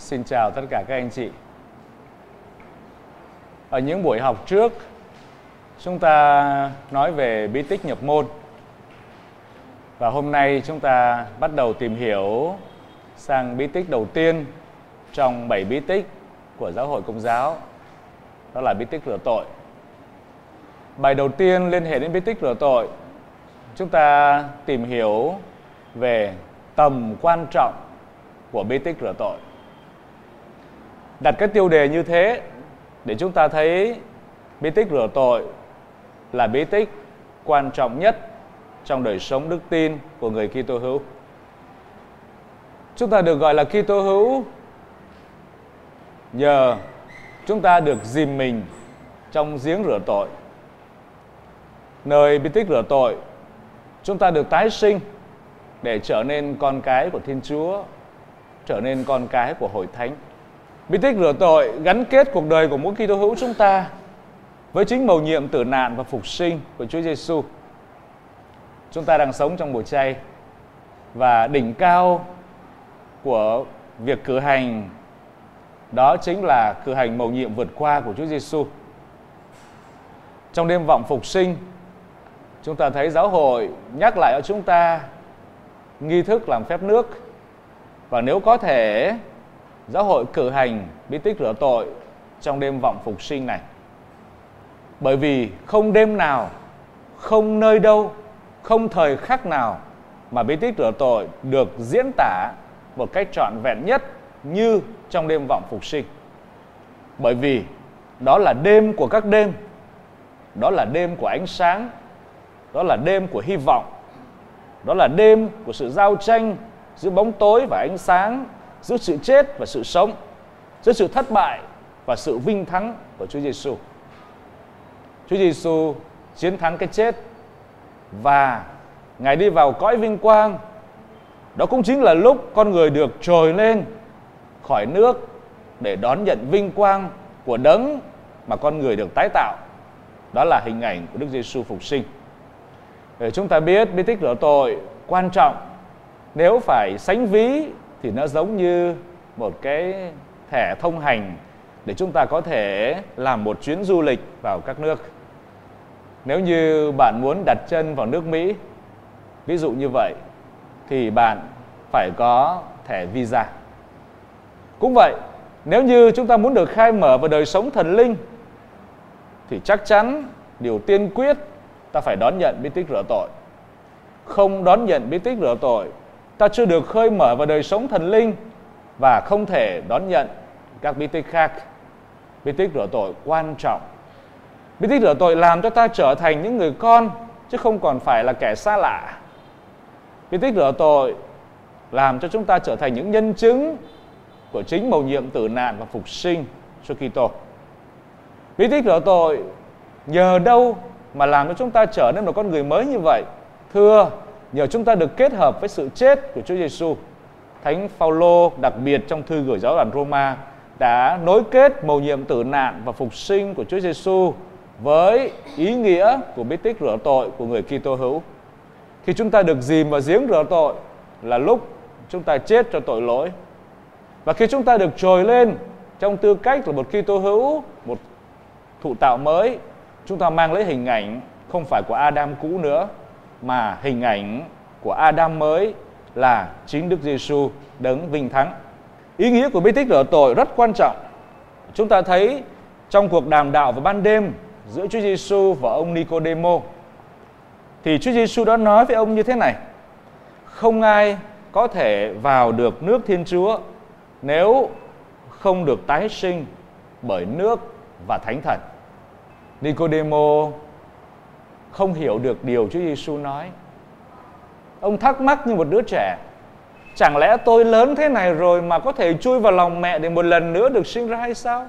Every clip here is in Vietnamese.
Xin chào tất cả các anh chị. Ở những buổi học trước, chúng ta nói về bí tích nhập môn. Và hôm nay chúng ta bắt đầu tìm hiểu sang bí tích đầu tiên trong 7 bí tích của Giáo hội Công giáo. Đó là bí tích rửa tội. Bài đầu tiên liên hệ đến bí tích rửa tội. Chúng ta tìm hiểu về tầm quan trọng của bí tích rửa tội. Đặt cái tiêu đề như thế để chúng ta thấy bí tích rửa tội là bí tích quan trọng nhất trong đời sống đức tin của người Kitô hữu. Chúng ta được gọi là Kitô hữu nhờ chúng ta được dìm mình trong giếng rửa tội. Nơi bí tích rửa tội, chúng ta được tái sinh để trở nên con cái của Thiên Chúa, trở nên con cái của Hội Thánh. Bí tích rửa tội gắn kết cuộc đời của mỗi Kitô hữu chúng ta với chính mầu nhiệm tử nạn và phục sinh của Chúa Giêsu. Chúng ta đang sống trong mùa chay và đỉnh cao của việc cử hành đó chính là cử hành mầu nhiệm vượt qua của Chúa Giêsu. Trong đêm vọng phục sinh, chúng ta thấy giáo hội nhắc lại cho chúng ta nghi thức làm phép nước. Và nếu có thể, giáo hội cử hành bí tích rửa tội trong đêm vọng phục sinh này. Bởi vì không đêm nào, không nơi đâu, không thời khắc nào mà bí tích rửa tội được diễn tả một cách trọn vẹn nhất như trong đêm vọng phục sinh. Bởi vì đó là đêm của các đêm, đó là đêm của ánh sáng, đó là đêm của hy vọng, đó là đêm của sự giao tranh giữa bóng tối và ánh sáng, giữa sự chết và sự sống, giữa sự thất bại và sự vinh thắng của Chúa Giêsu. Chúa Giêsu chiến thắng cái chết và Ngài đi vào cõi vinh quang. Đó cũng chính là lúc con người được trồi lên khỏi nước để đón nhận vinh quang của đấng mà con người được tái tạo. Đó là hình ảnh của Đức Giêsu phục sinh. Để chúng ta biết bí tích rửa tội quan trọng. Nếu phải sánh ví thì nó giống như một cái thẻ thông hành để chúng ta có thể làm một chuyến du lịch vào các nước. Nếu như bạn muốn đặt chân vào nước Mỹ, ví dụ như vậy, thì bạn phải có thẻ visa. Cũng vậy, nếu như chúng ta muốn được khai mở vào đời sống thần linh, thì chắc chắn điều tiên quyết ta phải đón nhận bí tích rửa tội. Không đón nhận bí tích rửa tội, ta chưa được khơi mở vào đời sống thần linh và không thể đón nhận các bí tích khác. Bí tích rửa tội quan trọng. Bí tích rửa tội làm cho ta trở thành những người con chứ không còn phải là kẻ xa lạ. Bí tích rửa tội làm cho chúng ta trở thành những nhân chứng của chính mầu nhiệm tử nạn và phục sinh cho Kitô. Bí tích rửa tội nhờ đâu mà làm cho chúng ta trở nên một con người mới như vậy? Thưa, nhờ chúng ta được kết hợp với sự chết của Chúa Giêsu. Thánh Phaolô đặc biệt trong thư gửi giáo đoàn Roma đã nối kết mầu nhiệm tử nạn và phục sinh của Chúa Giêsu với ý nghĩa của bí tích rửa tội của người Kitô hữu. Khi chúng ta được dìm vào giếng rửa tội là lúc chúng ta chết cho tội lỗi. Và khi chúng ta được trồi lên trong tư cách là một Kitô hữu, một thụ tạo mới, chúng ta mang lấy hình ảnh không phải của Adam cũ nữa, mà hình ảnh của Adam mới là chính Đức Giêsu đấng vinh thắng. Ý nghĩa của bí tích rửa tội rất quan trọng. Chúng ta thấy trong cuộc đàm đạo vào ban đêm giữa Chúa Giêsu và ông Nicodemo, thì Chúa Giêsu đã nói với ông như thế này: không ai có thể vào được nước Thiên Chúa nếu không được tái sinh bởi nước và Thánh Thần. Nicodemo không hiểu được điều Chúa Giêsu nói. Ông thắc mắc như một đứa trẻ: chẳng lẽ tôi lớn thế này rồi mà có thể chui vào lòng mẹ để một lần nữa được sinh ra hay sao?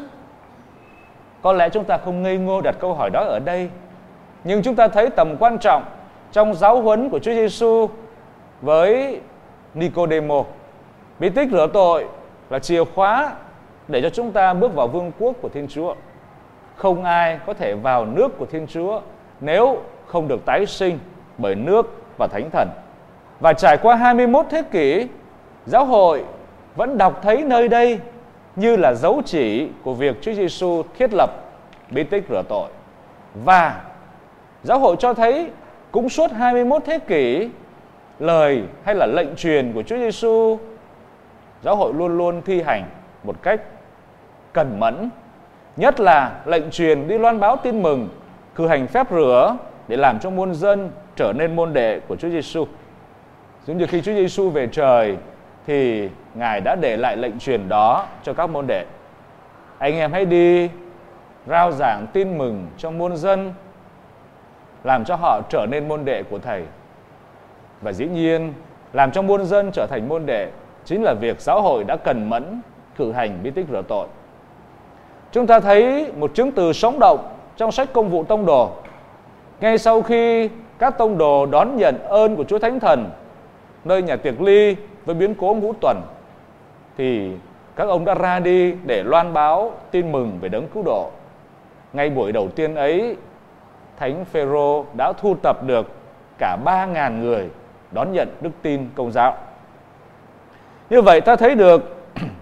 Có lẽ chúng ta không ngây ngô đặt câu hỏi đó ở đây, nhưng chúng ta thấy tầm quan trọng trong giáo huấn của Chúa Giêsu với Nicodemo. Bí tích rửa tội là chìa khóa để cho chúng ta bước vào vương quốc của Thiên Chúa. Không ai có thể vào nước của Thiên Chúa nếu không được tái sinh bởi nước và Thánh Thần. Và trải qua 21 thế kỷ, giáo hội vẫn đọc thấy nơi đây như là dấu chỉ của việc Chúa Giêsu thiết lập bí tích rửa tội. Và giáo hội cho thấy cũng suốt 21 thế kỷ, lời hay là lệnh truyền của Chúa Giêsu, giáo hội luôn luôn thi hành một cách cẩn mẫn, nhất là lệnh truyền đi loan báo tin mừng, cử hành phép rửa để làm cho muôn dân trở nên môn đệ của Chúa Giêsu. Giống như khi Chúa Giêsu về trời thì Ngài đã để lại lệnh truyền đó cho các môn đệ. Anh em hãy đi rao giảng tin mừng cho muôn dân, làm cho họ trở nên môn đệ của Thầy. Và dĩ nhiên, làm cho muôn dân trở thành môn đệ chính là việc giáo hội đã cần mẫn cử hành bí tích rửa tội. Chúng ta thấy một chứng từ sống động trong sách Công vụ Tông đồ. Ngay sau khi các tông đồ đón nhận ơn của Chúa Thánh Thần nơi nhà tiệc ly với biến cố ngũ tuần, thì các ông đã ra đi để loan báo tin mừng về đấng cứu độ. Ngay buổi đầu tiên ấy, Thánh Phêrô đã thu tập được cả 3.000 người đón nhận đức tin Công giáo. Như vậy ta thấy được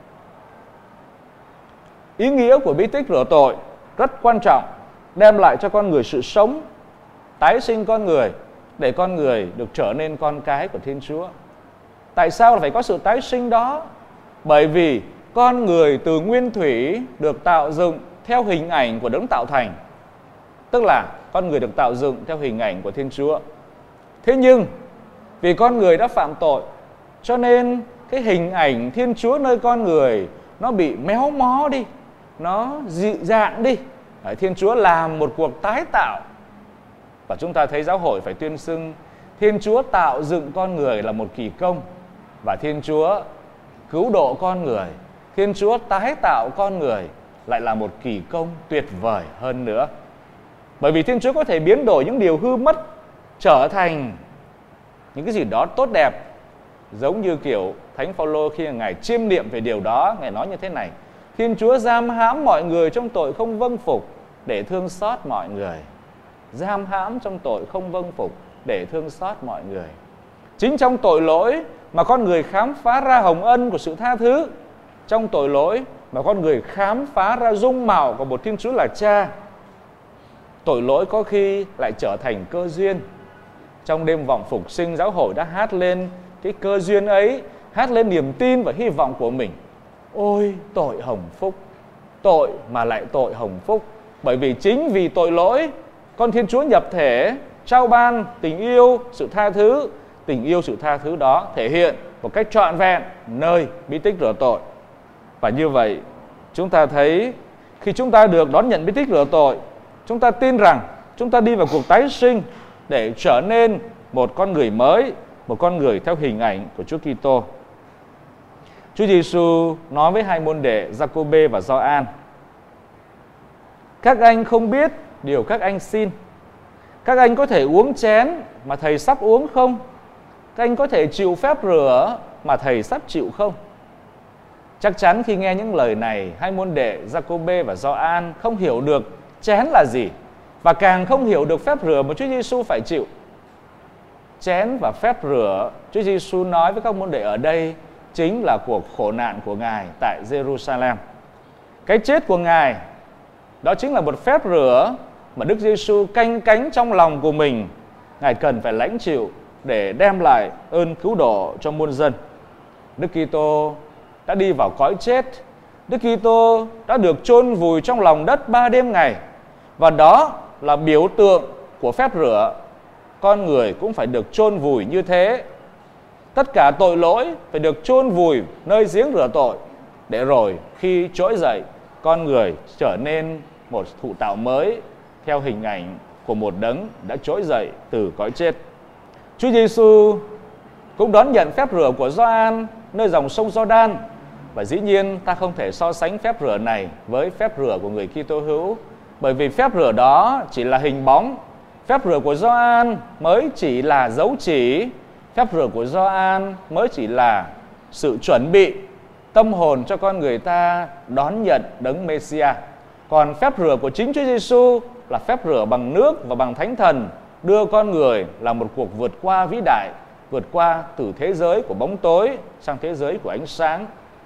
ý nghĩa của bí tích rửa tội rất quan trọng, đem lại cho con người sự sống, tái sinh con người để con người được trở nên con cái của Thiên Chúa. Tại sao là phải có sự tái sinh đó? Bởi vì con người từ nguyên thủy được tạo dựng theo hình ảnh của đấng tạo thành, tức là con người được tạo dựng theo hình ảnh của Thiên Chúa. Thế nhưng vì con người đã phạm tội, cho nên cái hình ảnh Thiên Chúa nơi con người nó bị méo mó đi, nó dị dạng đi. Thiên Chúa làm một cuộc tái tạo. Và chúng ta thấy giáo hội phải tuyên xưng Thiên Chúa tạo dựng con người là một kỳ công, và Thiên Chúa cứu độ con người, Thiên Chúa tái tạo con người lại là một kỳ công tuyệt vời hơn nữa. Bởi vì Thiên Chúa có thể biến đổi những điều hư mất trở thành những cái gì đó tốt đẹp. Giống như kiểu Thánh Phaolô khi Ngài chiêm niệm về điều đó, Ngài nói như thế này: Thiên Chúa giam hãm mọi người trong tội không vâng phục để thương xót mọi người. Giam hãm trong tội không vâng phục để thương xót mọi người. Chính trong tội lỗi mà con người khám phá ra hồng ân của sự tha thứ. Trong tội lỗi mà con người khám phá ra dung mạo của một Thiên Chúa là Cha. Tội lỗi có khi lại trở thành cơ duyên. Trong đêm vọng phục sinh, giáo hội đã hát lên cái cơ duyên ấy, hát lên niềm tin và hy vọng của mình. Ôi tội hồng phúc, tội mà lại tội hồng phúc. Bởi vì chính vì tội lỗi, con Thiên Chúa nhập thể, trao ban tình yêu, sự tha thứ. Tình yêu, sự tha thứ đó thể hiện một cách trọn vẹn nơi bí tích rửa tội. Và như vậy, chúng ta thấy khi chúng ta được đón nhận bí tích rửa tội, chúng ta tin rằng chúng ta đi vào cuộc tái sinh để trở nên một con người mới, một con người theo hình ảnh của Chúa Kitô. Chúa Giêsu nói với hai môn đệ Giacôbê và Gioan: các anh không biết điều các anh xin. Các anh có thể uống chén mà thầy sắp uống không? Các anh có thể chịu phép rửa mà thầy sắp chịu không? Chắc chắn khi nghe những lời này, hai môn đệ Giacôbê và Gioan không hiểu được chén là gì, và càng không hiểu được phép rửa mà Chúa Giêsu phải chịu. Chén và phép rửa Chúa Giêsu nói với các môn đệ ở đây chính là cuộc khổ nạn của Ngài tại Jerusalem. Cái chết của Ngài đó chính là một phép rửa mà Đức Giêsu canh cánh trong lòng của mình. Ngài cần phải lãnh chịu để đem lại ơn cứu độ cho muôn dân. Đức Kitô đã đi vào cõi chết. Đức Kitô đã được chôn vùi trong lòng đất 3 đêm ngày. Và đó là biểu tượng của phép rửa. Con người cũng phải được chôn vùi như thế. Tất cả tội lỗi phải được chôn vùi nơi giếng rửa tội, để rồi khi trỗi dậy, con người trở nên một thụ tạo mới theo hình ảnh của một đấng đã trỗi dậy từ cõi chết. Chúa Giêsu cũng đón nhận phép rửa của Gioan nơi dòng sông Giođan. Và dĩ nhiên ta không thể so sánh phép rửa này với phép rửa của người Kitô hữu, bởi vì phép rửa đó chỉ là hình bóng. Phép rửa của Gioan mới chỉ là dấu chỉ. Phép rửa của Gioan mới chỉ là sự chuẩn bị tâm hồn cho con người ta đón nhận đấng Mêsia. Còn phép rửa của chính Chúa Giêsu là phép rửa bằng nước và bằng Thánh Thần, đưa con người là một cuộc vượt qua vĩ đại, vượt qua từ thế giới của bóng tối sang thế giới của ánh sáng.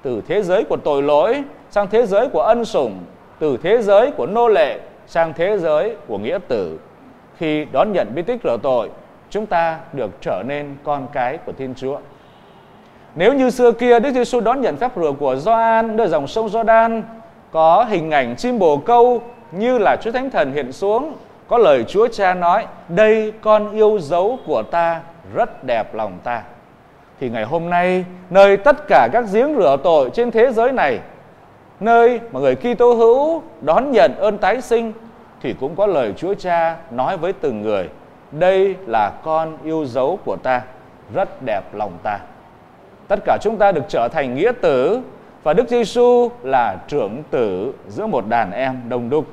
từ thế giới của tội lỗi sang thế giới của ân sủng, từ thế giới của nô lệ sang thế giới của nghĩa tử. Khi đón nhận bí tích rửa tội, chúng ta được trở nên con cái của Thiên Chúa. Nếu như xưa kia Đức Giêsu đón nhận phép rửa của Gioan nơi dòng sông Giođan, có hình ảnh chim bồ câu như là Chúa Thánh Thần hiện xuống, có lời Chúa Cha nói: đây con yêu dấu của ta, rất đẹp lòng ta. Thì ngày hôm nay, nơi tất cả các giếng rửa tội trên thế giới này, nơi mà người Kitô hữu đón nhận ơn tái sinh, thì cũng có lời Chúa Cha nói với từng người: đây là con yêu dấu của ta, rất đẹp lòng ta. Tất cả chúng ta được trở thành nghĩa tử, và Đức Giêsu là trưởng tử giữa một đàn em đông đúc.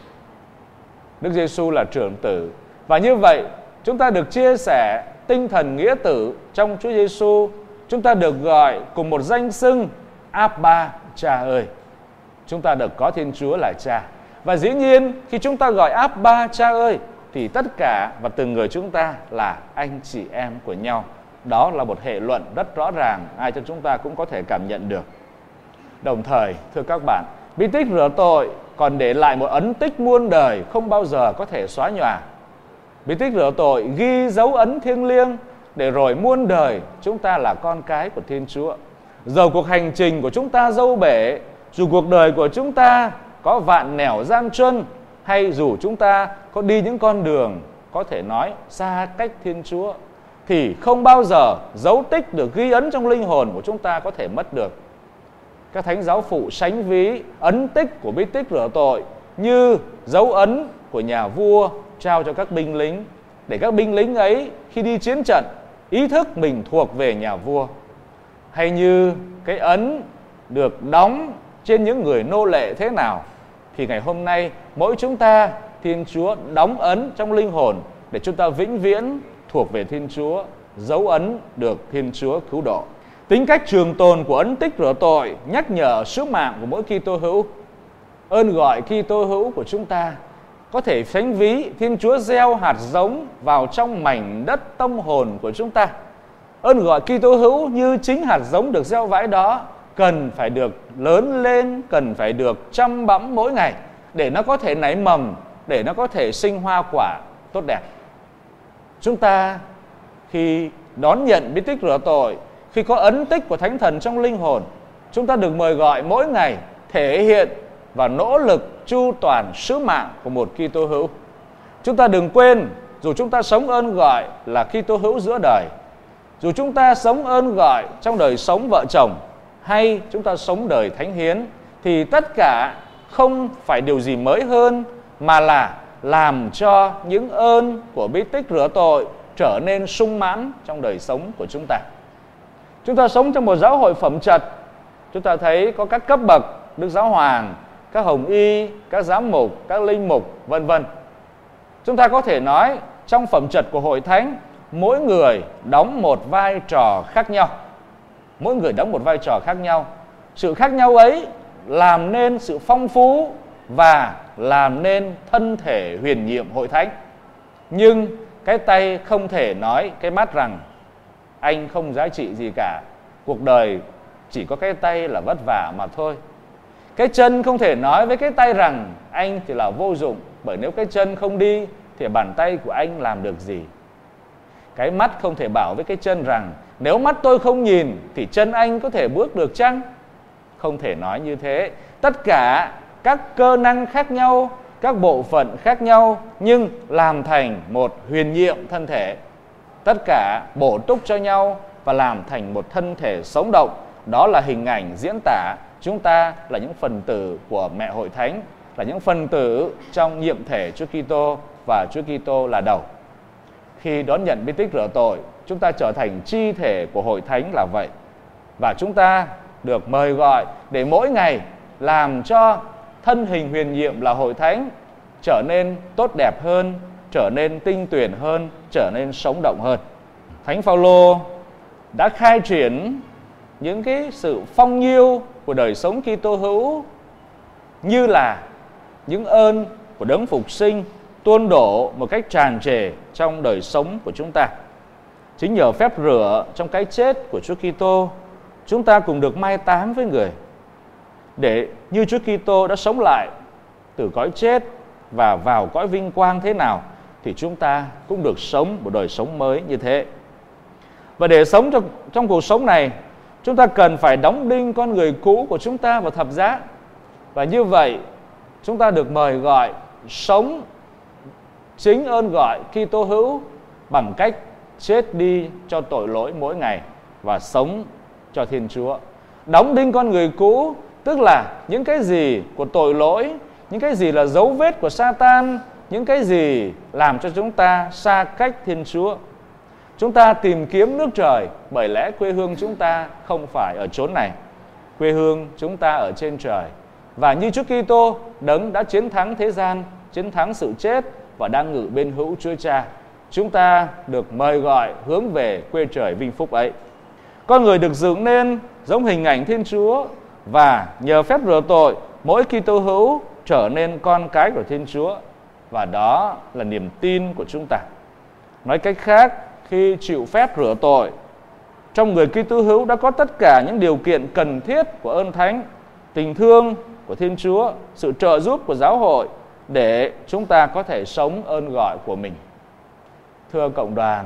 Đức Giêsu là trưởng tử, và như vậy chúng ta được chia sẻ tinh thần nghĩa tử trong Chúa Giêsu. Chúng ta được gọi cùng một danh xưng Abba, Cha ơi. Chúng ta được có Thiên Chúa là Cha. Và dĩ nhiên khi chúng ta gọi Abba, Cha ơi, thì tất cả và từng người chúng ta là anh chị em của nhau. Đó là một hệ luận rất rõ ràng, ai trong chúng ta cũng có thể cảm nhận được. Đồng thời, thưa các bạn, bí tích rửa tội còn để lại một ấn tích muôn đời không bao giờ có thể xóa nhòa. Bí tích rửa tội ghi dấu ấn thiêng liêng để rồi muôn đời chúng ta là con cái của Thiên Chúa. Dầu cuộc hành trình của chúng ta dâu bể, dù cuộc đời của chúng ta có vạn nẻo gian truân, hay dù chúng ta có đi những con đường có thể nói xa cách Thiên Chúa, thì không bao giờ dấu tích được ghi ấn trong linh hồn của chúng ta có thể mất được. Các thánh giáo phụ sánh ví ấn tích của bí tích rửa tội như dấu ấn của nhà vua trao cho các binh lính, để các binh lính ấy khi đi chiến trận ý thức mình thuộc về nhà vua. Hay như cái ấn được đóng trên những người nô lệ thế nào, thì ngày hôm nay mỗi chúng ta, Thiên Chúa đóng ấn trong linh hồn để chúng ta vĩnh viễn thuộc về Thiên Chúa, dấu ấn được Thiên Chúa cứu độ. Tính cách trường tồn của ấn tích rửa tội nhắc nhở sứ mạng của mỗi Kitô hữu. Ơn gọi Kitô hữu của chúng ta có thể sánh ví Thiên Chúa gieo hạt giống vào trong mảnh đất tâm hồn của chúng ta. Ơn gọi Kitô hữu như chính hạt giống được gieo vãi đó, cần phải được lớn lên, cần phải được chăm bẵm mỗi ngày để nó có thể nảy mầm, để nó có thể sinh hoa quả tốt đẹp. Chúng ta khi đón nhận bí tích rửa tội, khi có ấn tích của Thánh Thần trong linh hồn, chúng ta được mời gọi mỗi ngày thể hiện và nỗ lực chu toàn sứ mạng của một Kitô hữu. Chúng ta đừng quên, dù chúng ta sống ơn gọi là Kitô hữu giữa đời, dù chúng ta sống ơn gọi trong đời sống vợ chồng, hay chúng ta sống đời thánh hiến, thì tất cả không phải điều gì mới hơn, mà là làm cho những ơn của bí tích rửa tội trở nên sung mãn trong đời sống của chúng ta. Chúng ta sống trong một giáo hội phẩm trật. Chúng ta thấy có các cấp bậc, Đức Giáo Hoàng, các hồng y, các giám mục, các linh mục, vân vân. Chúng ta có thể nói trong phẩm trật của hội thánh, mỗi người đóng một vai trò khác nhau. Mỗi người đóng một vai trò khác nhau. Sự khác nhau ấy làm nên sự phong phú và làm nên thân thể huyền nhiệm hội thánh. Nhưng cái tay không thể nói cái mắt rằng anh không giá trị gì cả, cuộc đời chỉ có cái tay là vất vả mà thôi. Cái chân không thể nói với cái tay rằng anh thì là vô dụng, bởi nếu cái chân không đi thì bàn tay của anh làm được gì. Cái mắt không thể bảo với cái chân rằng nếu mắt tôi không nhìn thì chân anh có thể bước được chăng? Không thể nói như thế. Tất cả các cơ năng khác nhau, các bộ phận khác nhau, nhưng làm thành một huyền nhiệm thân thể. Tất cả bổ túc cho nhau và làm thành một thân thể sống động. Đó là hình ảnh diễn tả chúng ta là những phần tử của mẹ hội thánh, là những phần tử trong nhiệm thể Chúa Kitô, và Chúa Kitô là đầu. Khi đón nhận bí tích rửa tội, chúng ta trở thành chi thể của hội thánh là vậy. Và chúng ta được mời gọi để mỗi ngày làm cho thân hình huyền nhiệm là hội thánh trở nên tốt đẹp hơn, trở nên tinh tuyển hơn, trở nên sống động hơn. Thánh Phaolô đã khai triển những cái sự phong nhiêu của đời sống Kitô hữu như là những ơn của đấng phục sinh tuôn đổ một cách tràn trề trong đời sống của chúng ta. Chính nhờ phép rửa trong cái chết của Chúa Kitô, chúng ta cùng được mai táng với Người, để như Chúa Kitô đã sống lại từ cõi chết và vào cõi vinh quang thế nào, thì chúng ta cũng được sống một đời sống mới như thế. Và để sống trong cuộc sống này, chúng ta cần phải đóng đinh con người cũ của chúng ta vào thập giá. Và như vậy, chúng ta được mời gọi sống chính ơn gọi Kitô hữu bằng cách chết đi cho tội lỗi mỗi ngày và sống cho Thiên Chúa. Đóng đinh con người cũ tức là những cái gì của tội lỗi, những cái gì là dấu vết của Sa-tan, những cái gì làm cho chúng ta xa cách Thiên Chúa. Chúng ta tìm kiếm nước trời, bởi lẽ quê hương chúng ta không phải ở chốn này. Quê hương chúng ta ở trên trời. Và như Chúa Kitô, Đấng đã chiến thắng thế gian, chiến thắng sự chết và đang ngự bên hữu Chúa Cha, chúng ta được mời gọi hướng về quê trời vinh phúc ấy. Con người được dựng nên giống hình ảnh Thiên Chúa, và nhờ phép rửa tội, mỗi Kitô hữu trở nên con cái của Thiên Chúa. Và đó là niềm tin của chúng ta. Nói cách khác, khi chịu phép rửa tội, trong người Kitô hữu đã có tất cả những điều kiện cần thiết của ơn thánh, tình thương của Thiên Chúa, sự trợ giúp của giáo hội để chúng ta có thể sống ơn gọi của mình. Thưa cộng đoàn,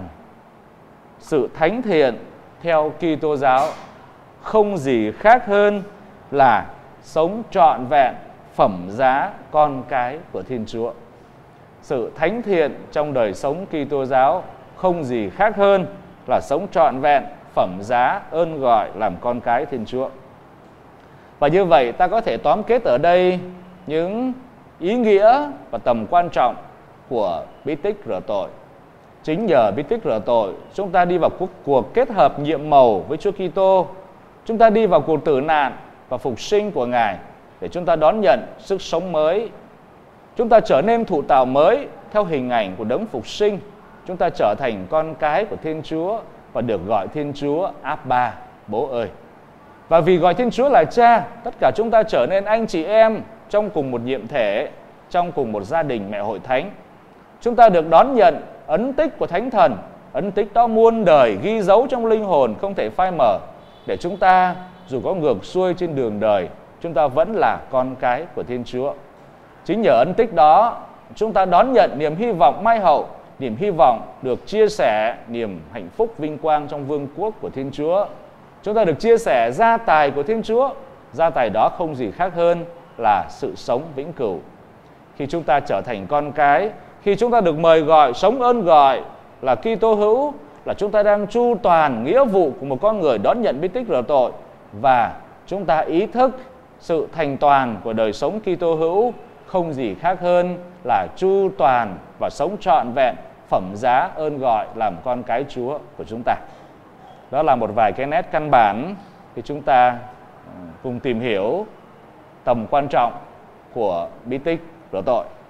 sự thánh thiện theo Kitô giáo không gì khác hơn là sống trọn vẹn phẩm giá con cái của Thiên Chúa. Sự thánh thiện trong đời sống Kitô giáo không gì khác hơn là sống trọn vẹn phẩm giá ơn gọi làm con cái Thiên Chúa. Và như vậy ta có thể tóm kết ở đây những ý nghĩa và tầm quan trọng của bí tích rửa tội. Chính nhờ bí tích rửa tội, chúng ta đi vào cuộc kết hợp nhiệm mầu với Chúa Kitô. Chúng ta đi vào cuộc tử nạn và phục sinh của Ngài để chúng ta đón nhận sức sống mới. Chúng ta trở nên thụ tạo mới theo hình ảnh của Đấng phục sinh. Chúng ta trở thành con cái của Thiên Chúa và được gọi Thiên Chúa Abba, Bố ơi. Và vì gọi Thiên Chúa là Cha, tất cả chúng ta trở nên anh chị em trong cùng một nhiệm thể, trong cùng một gia đình mẹ hội thánh. Chúng ta được đón nhận ấn tích của Thánh Thần, ấn tích đó muôn đời ghi dấu trong linh hồn không thể phai mờ, để chúng ta dù có ngược xuôi trên đường đời, chúng ta vẫn là con cái của Thiên Chúa. Chính nhờ ấn tích đó, chúng ta đón nhận niềm hy vọng mai hậu, niềm hy vọng được chia sẻ niềm hạnh phúc vinh quang trong vương quốc của Thiên Chúa. Chúng ta được chia sẻ gia tài của Thiên Chúa. Gia tài đó không gì khác hơn là sự sống vĩnh cửu. Khi chúng ta trở thành con cái, khi chúng ta được mời gọi sống ơn gọi là Kitô hữu, là chúng ta đang chu toàn nghĩa vụ của một con người đón nhận bí tích rửa tội, và chúng ta ý thức sự thành toàn của đời sống Kitô hữu không gì khác hơn là chu toàn và sống trọn vẹn phẩm giá ơn gọi làm con cái Chúa của chúng ta. Đó là một vài cái nét căn bản khi chúng ta cùng tìm hiểu tầm quan trọng của bí tích rửa tội.